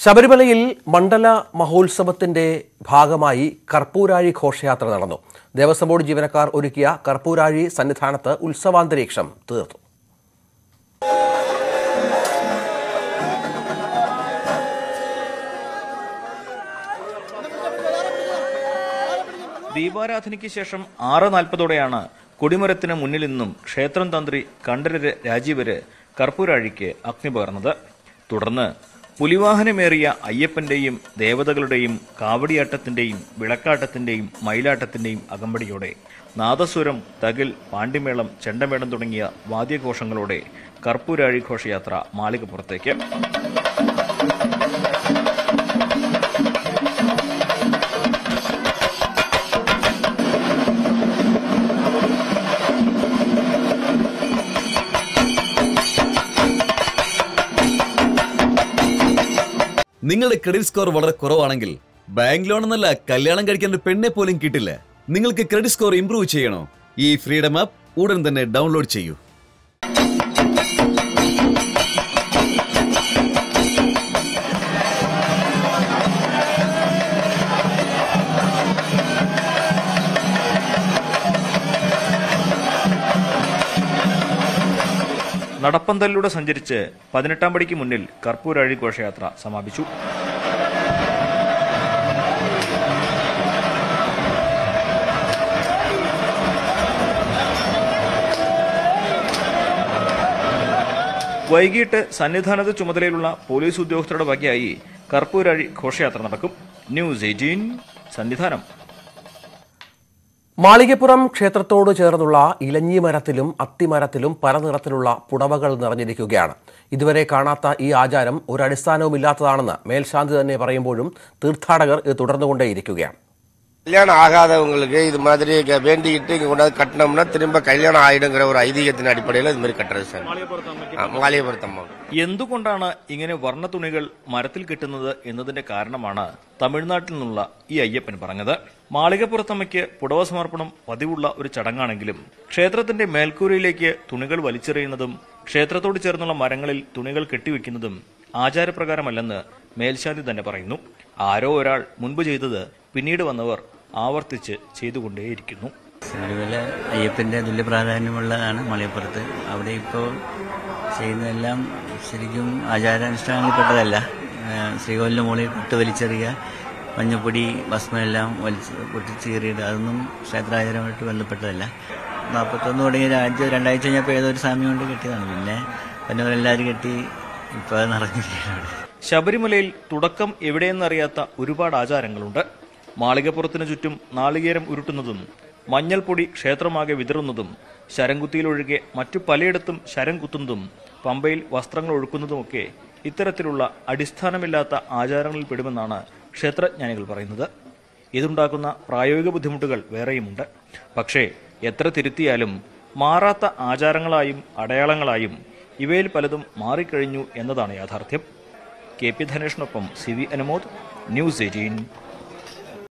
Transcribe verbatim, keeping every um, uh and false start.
ശബരിമലയിൽ മണ്ഡല മഹോത്സവത്തിന്റെ ഭാഗമായി കർപ്പൂരാഴി ഘോഷയാത്ര നടന്നു. ദേവസ്വം ബോർഡ് ജീവനക്കാർ ഒരുക്കിയ കർപ്പൂരാഴി സന്നിധാനത്ത് ഉത്സവാന്തരീക്ഷം തീർത്തു. ദീപാരാധനയ്ക്ക് ശേഷം ആറ് നാൽപ്പതോടെയാണ് കൊടിമരത്തിന് മുന്നിൽ നിന്നും ക്ഷേത്രം തന്ത്രി കണ്ഠരര് രാജീവര് കർപ്പൂരാഴിക്ക് അഗ്നി പകർന്നത്. തുടർന്ന് പുലിവാഹനമേറിയ അയ്യപ്പന്റെയും ദേവതകളുടെയും കാവടിയാട്ടത്തിന്റെയും വിളക്കാട്ടത്തിന്റെയും മയിലാട്ടത്തിന്റെയും അകമ്പടിയോടെ നാദസ്വരം, തകിൽ, പാണ്ടിമേളം, ചെണ്ടമേളം തുടങ്ങിയ വാദ്യഘോഷങ്ങളോടെ കർപ്പൂരാഴി ഘോഷയാത്ര മാളികപ്പുറത്തേക്ക്. നിങ്ങളുടെ ക്രെഡിറ്റ് സ്കോർ വളരെ കുറവാണെങ്കിൽ ബാങ്ക് ലോൺ എന്നല്ല കല്യാണം കഴിക്കാൻ പെണ്ണെ പോലും കിട്ടില്ല. നിങ്ങൾക്ക് ക്രെഡിറ്റ് സ്കോർ ഇംപ്രൂവ് ചെയ്യണോ? ഈ ഫ്രീഡം ആപ്പ് ഉടൻ തന്നെ ഡൗൺലോഡ് ചെയ്യൂ. നടപ്പന്തലിലൂടെ സഞ്ചരിച്ച് പതിനെട്ടാം പടിക്ക് മുന്നിൽ കർപ്പൂരാഴി ഘോഷയാത്ര സമാപിച്ചു. വൈകിട്ട് സന്നിധാനത്ത് ചുമതലയിലുള്ള പോലീസ് ഉദ്യോഗസ്ഥരുടെ വകയായി കർപ്പൂരാഴി ഘോഷയാത്ര നടക്കും. News eighteen Sannidhanam. മാളികപ്പുറം ക്ഷേത്രത്തോട് ചേർന്നുള്ള ഇലഞ്ഞിമരത്തിലും അത്തിമരത്തിലും പല നിറത്തിലുള്ള പുടവകൾ നിറഞ്ഞിരിക്കുകയാണ്. ഇതുവരെ കാണാത്ത ഈ ആചാരം ഒരടിസ്ഥാനവുമില്ലാത്തതാണെന്ന് മേൽശാന്തി തന്നെ പറയുമ്പോഴും തീർത്ഥാടകർ ഇത് തുടർന്നുകൊണ്ടേയിരിക്കുകയാണ്. கல்யாணம் ஆகாதவங்களுக்கு இது மாதிரி வேண்டிக்கிட்டு இங்க கொண்டாந்து கட்டினோம்னா திரும்ப கல்யாணம் ஆயிடுங்கிற ஒரு ஐதீகத்தின் அடிப்படையில் இது மாதிரி கட்டுறது சார். മാളികപ്പുറത്തമ്മ. എന്തുകൊണ്ടാണ് ഇങ്ങനെ വർണ്ണ തുണികൾ മരത്തിൽ കിട്ടുന്നത് എന്നതിന്റെ കാരണമാണ് തമിഴ്നാട്ടിൽ നിന്നുള്ള ഈ അയ്യപ്പൻ പറഞ്ഞത്. മാളികപ്പുറത്തമ്മയ്ക്ക് പുടവ സമർപ്പണം പതിവുള്ള ഒരു ചടങ്ങാണെങ്കിലും ക്ഷേത്രത്തിന്റെ മേൽക്കൂരയിലേക്ക് തുണികൾ വലിച്ചെറിയുന്നതും ക്ഷേത്രത്തോട് ചേർന്നുള്ള മരങ്ങളിൽ തുണികൾ കെട്ടിവെക്കുന്നതും ആചാരപ്രകാരമല്ലെന്ന് മേൽശാന്തി തന്നെ പറയുന്നു. ആരോ ഒരാൾ മുൻപ് ചെയ്തത് പിന്നീട് വന്നവർ ആവർത്തിച്ച് ചെയ്തുകൊണ്ടേയിരിക്കുന്നു. ശബരിമല അയ്യപ്പന്റെ തുല്യ പ്രാധാന്യമുള്ളതാണ് മാളികപ്പുറത്ത്. അവിടെ ഇപ്പോൾ ചെയ്യുന്നതെല്ലാം ശരിക്കും ആചാരാനുഷ്ഠാനങ്ങളിൽപ്പെട്ടതല്ല. ശ്രീകോവിലിന്റെ മുകളിൽ കൊട്ട് വലിച്ചെറിയുക, മഞ്ഞപ്പൊടി ഭസ്മെല്ലാം വലിച്ച് പൊട്ടിച്ചേറിയിട്ട് അതൊന്നും ക്ഷേത്രാചാരമായിട്ട് ബന്ധപ്പെട്ടതല്ല. നാൽപ്പത്തൊന്ന് തുടങ്ങിയ ആഴ്ച രണ്ടാഴ്ച കഴിഞ്ഞപ്പോൾ ഏതൊരു സ്വാമി കൊണ്ട് കെട്ടിയതാണ്. പിന്നെ പന്നവരെല്ലാവരും കെട്ടി ഇപ്പോൾ അത് നിറഞ്ഞിരിക്കുകയാണ്. ശബരിമലയിൽ തുടക്കം എവിടെയെന്നറിയാത്ത ഒരുപാട് ആചാരങ്ങളുണ്ട്. മാളികപ്പുറത്തിനു ചുറ്റും നാളികേരം ഉരുട്ടുന്നതും മഞ്ഞൾപ്പൊടി ക്ഷേത്രമാകെ വിതറുന്നതും ശരംകുത്തിയിലൊഴികെ മറ്റു പലയിടത്തും ശരം കുത്തുന്നതും പമ്പയിൽ വസ്ത്രങ്ങൾ ഒഴുക്കുന്നതുമൊക്കെ ഇത്തരത്തിലുള്ള അടിസ്ഥാനമില്ലാത്ത ആചാരങ്ങളിൽ പെടുമെന്നാണ് ക്ഷേത്രജ്ഞാനികൾ പറയുന്നത്. ഇതുണ്ടാക്കുന്ന പ്രായോഗിക ബുദ്ധിമുട്ടുകൾ വേറെയുമുണ്ട്. പക്ഷേ എത്ര തിരുത്തിയാലും മാറാത്ത ആചാരങ്ങളായും അടയാളങ്ങളായും ഇവയിൽ പലതും മാറിക്കഴിഞ്ഞു എന്നതാണ് യാഥാർത്ഥ്യം. കെ പി ധനേഷിനൊപ്പം C V Anumod, news eighteen.